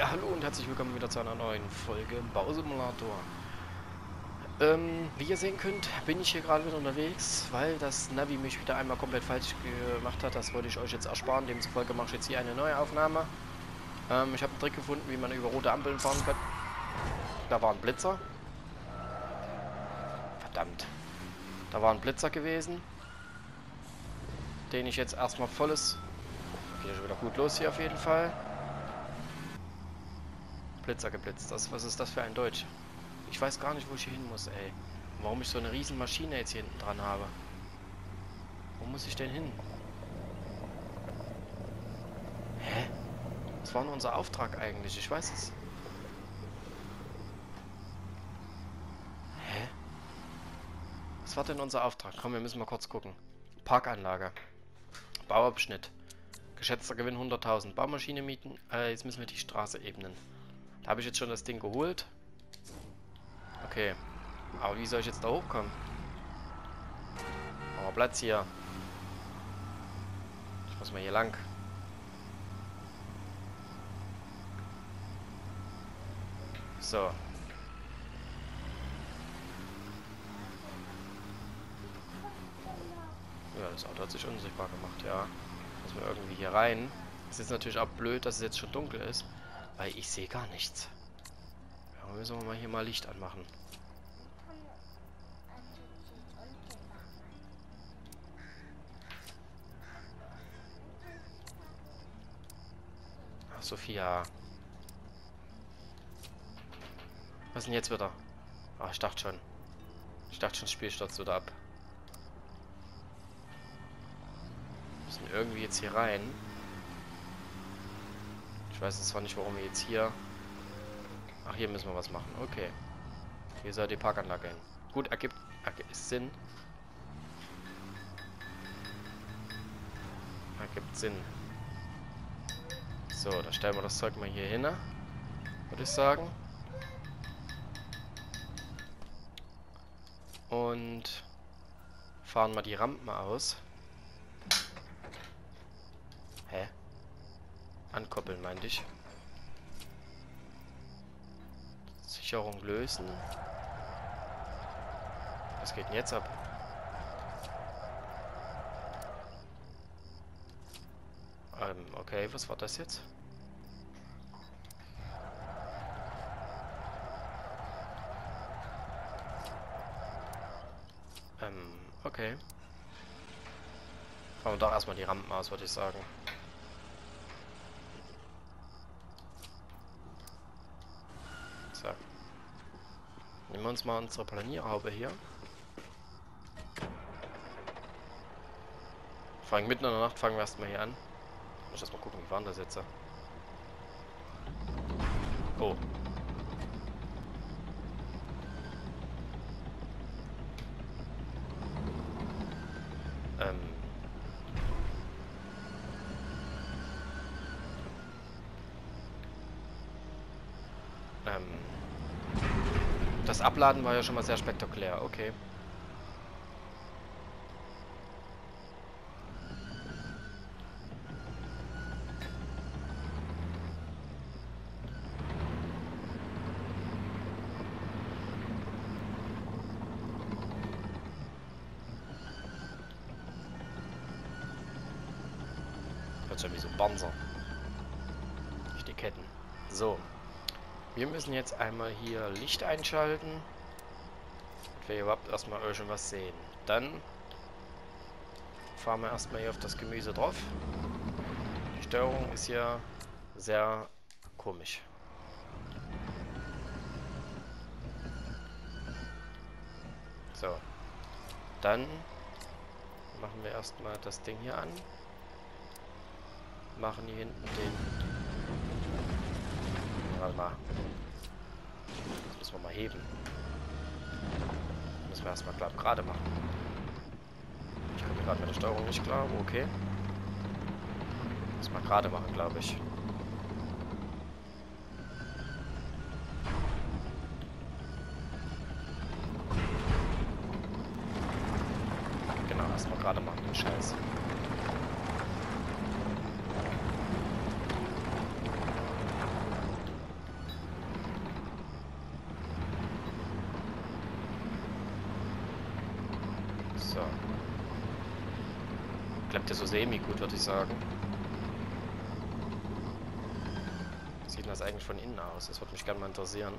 Ja, hallo und herzlich willkommen wieder zu einer neuen Folge im Bausimulator. Wie ihr sehen könnt, bin ich hier gerade wieder unterwegs, weil das Navi mich wieder einmal komplett falsch gemacht hat. Das wollte ich euch jetzt ersparen. Demzufolge mache ich jetzt hier eine neue Aufnahme. Ich habe einen Trick gefunden, wie man über rote Ampeln fahren kann. Da war ein Blitzer. Verdammt. Da war ein Blitzer gewesen, den ich jetzt erstmal volles... Geht ja schon wieder gut los hier auf jeden Fall. Blitzer geblitzt. Was ist das für ein Deutsch? Ich weiß gar nicht, wo ich hier hin muss, ey. Und warum ich so eine riesen Maschine jetzt hier hinten dran habe. Wo muss ich denn hin? Hä? Was war denn unser Auftrag eigentlich? Ich weiß es. Hä? Was war denn unser Auftrag? Komm, wir müssen mal kurz gucken. Parkanlage. Bauabschnitt. Geschätzter Gewinn 100.000. Baumaschine mieten. Jetzt müssen wir die Straße ebnen. Da habe ich jetzt schon das Ding geholt. Okay. Aber wie soll ich jetzt da hochkommen? Aber Platz hier. Ich muss mal hier lang. So. Ja, das Auto hat sich unsichtbar gemacht, ja. Müssen wir irgendwie hier rein. Es ist natürlich auch blöd, dass es jetzt schon dunkel ist, weil ich sehe gar nichts. Ja, müssen wir mal hier mal Licht anmachen. Ach, Sophia. Was ist denn jetzt wieder? Ach, ich dachte schon. Das Spiel stürzt wieder ab. Wir müssen irgendwie jetzt hier rein. Ich weiß zwar nicht, warum wir jetzt hier... Ach, hier müssen wir was machen. Okay. Hier soll die Parkanlage hin. Gut, ergibt Sinn. Ergibt Sinn. So, dann stellen wir das Zeug mal hier hin, würde ich sagen. Und fahren mal die Rampen aus. Hä? Ankoppeln, meinte ich. Sicherung lösen. Was geht denn jetzt ab? Okay, was war das jetzt? Okay. Fahren wir doch erstmal die Rampen aus, würde ich sagen. So. Nehmen wir uns mal unsere Planierhaube hier. Vor allem mitten in der Nacht fangen wir erstmal hier an. Ich muss erstmal gucken, wie waren das jetzt? Oh. Das Abladen war ja schon mal sehr spektakulär, okay. Hört sich ja wie so ein Panzer. Durch die Ketten. So. Wir müssen jetzt einmal hier Licht einschalten. Damit wir überhaupt erstmal irgendwas sehen. Dann fahren wir erstmal hier auf das Gemüse drauf. Die Steuerung ist ja sehr komisch. So. Dann machen wir erstmal das Ding hier an. Machen hier hinten den... Warte mal. Das müssen wir mal heben. Das müssen wir erstmal klar gerade machen. Ich komme gerade mit der Steuerung nicht klar. Okay. Müssen wir gerade machen, glaube ich. Genau, erstmal gerade machen, den Scheiß. Klappt ja so semi-gut, würde ich sagen. Wie sieht denn das eigentlich von innen aus? Das würde mich gerne mal interessieren.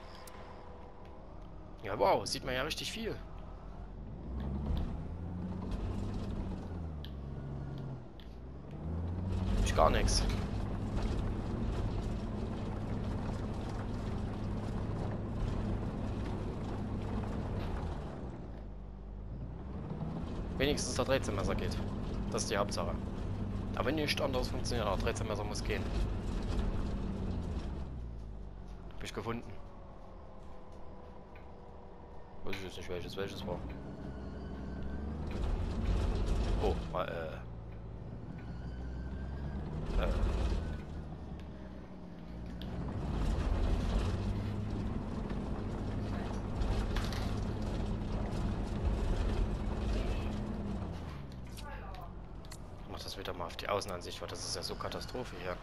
Ja, wow, sieht man ja richtig viel. Ich gar nichts. Wenigstens der 13-Messer geht. Das ist die Hauptsache. Aber wenn nicht anderes funktioniert, der 13-Messer muss gehen. Hab ich gefunden. Weiß ich jetzt nicht welches war. Oh, war Ich mach das wieder mal auf die Außenansicht, weil das ist ja so Katastrophe hier.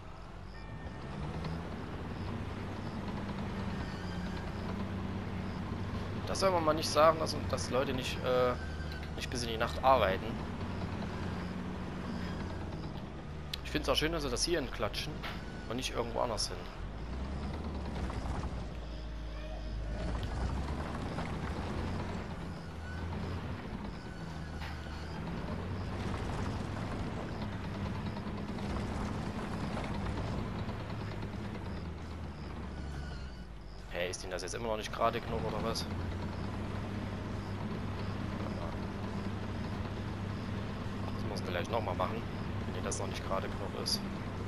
Das soll man mal nicht sagen, dass Leute nicht bis in die Nacht arbeiten. Ich finde es auch schön, dass sie das hier entklatschen und nicht irgendwo anders hin. Hey, ist Ihnen das jetzt immer noch nicht gerade genug oder was? Das muss man gleich nochmal machen, wenn Ihnen das noch nicht gerade genug ist.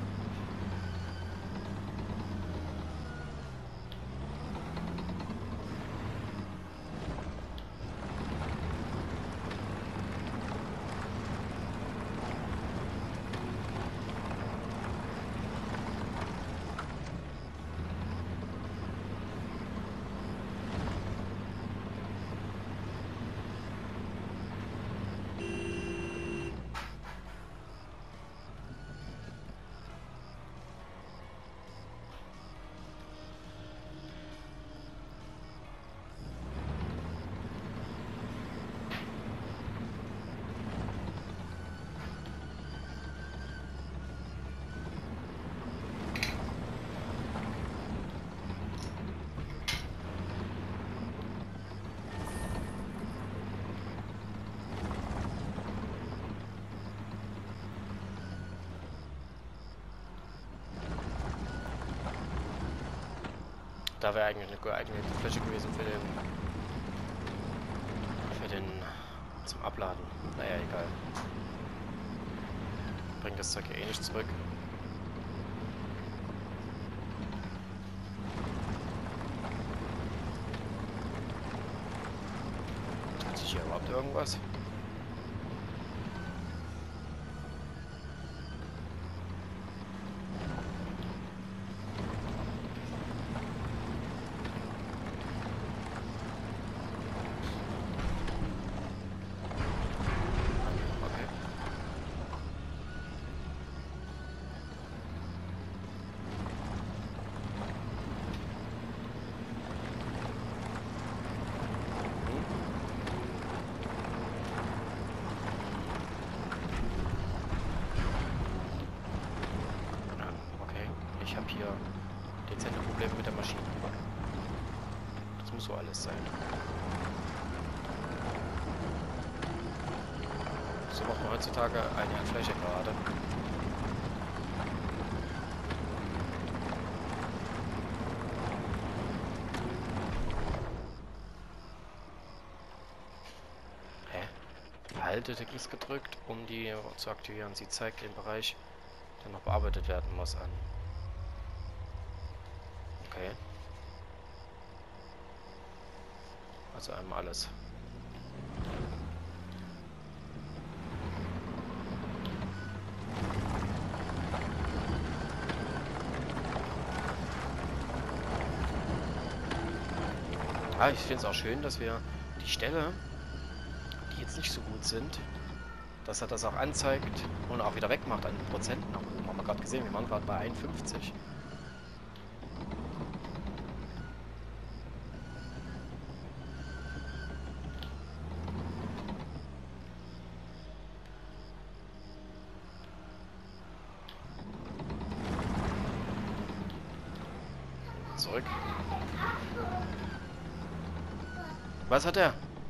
Da wäre eigentlich eine geeignete Fläche gewesen für den zum Abladen. Naja, egal. Bringt das Zeug ja eh nicht zurück. Tut sich hier überhaupt irgendwas? Ich habe hier dezente Probleme mit der Maschine. Das muss so alles sein. So macht man heutzutage eine Fläche gerade. Hä? Halte ist gedrückt, um die zu aktivieren. Sie zeigt den Bereich, der noch bearbeitet werden muss, an. Okay. Also einmal alles. Ah, ich finde es auch schön, dass wir die Ställe, die jetzt nicht so gut sind, dass er das auch anzeigt und auch wieder wegmacht an den Prozenten nach oben. Haben wir gerade gesehen, wir waren gerade bei 51. zurück. Was hat er?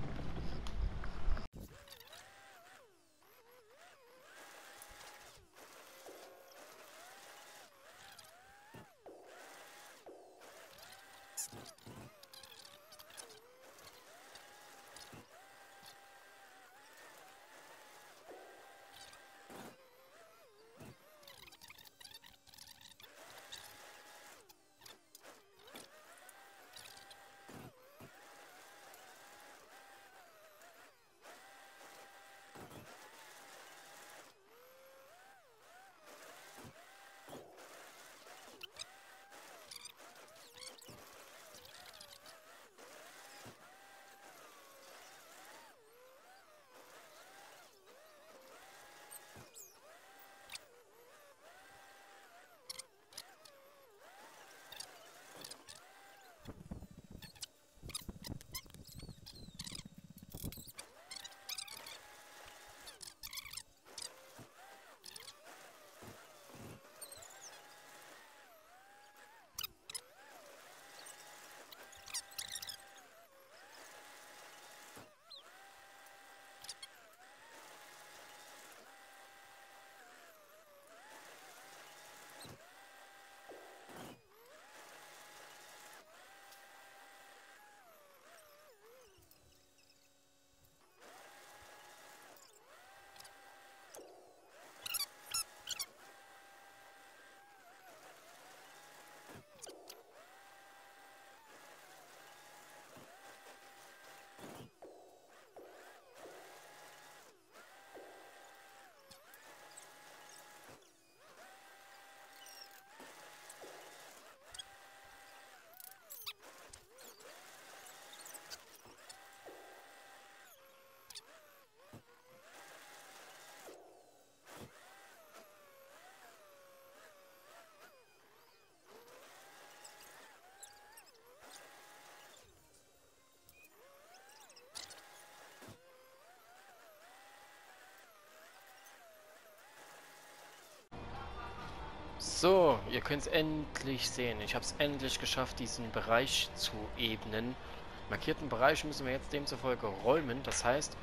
So, ihr könnt es endlich sehen. Ich habe es endlich geschafft, diesen Bereich zu ebnen. Markierten Bereich müssen wir jetzt demzufolge räumen. Das heißt,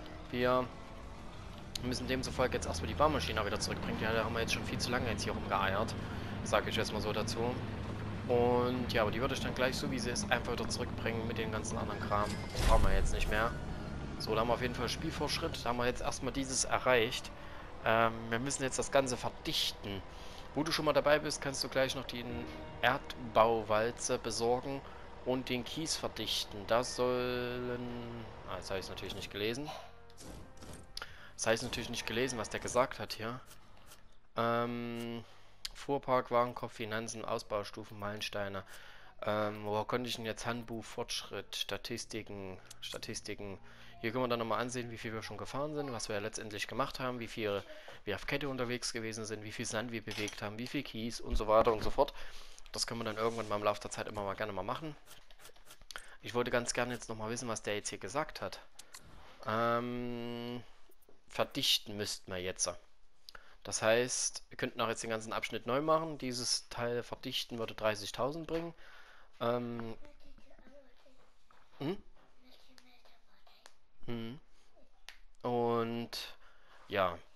wir müssen demzufolge jetzt erstmal die Baumaschine wieder zurückbringen. Ja, da haben wir jetzt schon viel zu lange jetzt hier rumgeeiert. Sage ich jetzt mal so dazu. Und ja, aber die würde ich dann gleich so wie sie ist einfach wieder zurückbringen mit den ganzen anderen Kram. Das brauchen wir jetzt nicht mehr. So, da haben wir auf jeden Fall Spielfortschritt. Da haben wir jetzt erstmal dieses erreicht. Wir müssen jetzt das Ganze verdichten. Wo du schon mal dabei bist, kannst du gleich noch die Erdbauwalze besorgen und den Kies verdichten. Das sollen... Ah, jetzt habe ich es natürlich nicht gelesen. Das heißt natürlich nicht gelesen, was der gesagt hat hier. Fuhrpark, Warenkorb, Finanzen, Ausbaustufen, Meilensteine. Wo konnte ich denn jetzt Handbuch, Fortschritt, Statistiken. Hier können wir dann nochmal ansehen, wie viel wir schon gefahren sind, was wir ja letztendlich gemacht haben, wie viel wir auf Kette unterwegs gewesen sind, wie viel Sand wir bewegt haben, wie viel Kies und so weiter und so fort. Das können wir dann irgendwann mal im Laufe der Zeit immer mal gerne mal machen. Ich wollte ganz gerne jetzt nochmal wissen, was der jetzt hier gesagt hat. Verdichten müssten wir jetzt. Das heißt, wir könnten auch jetzt den ganzen Abschnitt neu machen. Dieses Teil verdichten würde 30.000 bringen. Ähm, hm? Hm. Und ja,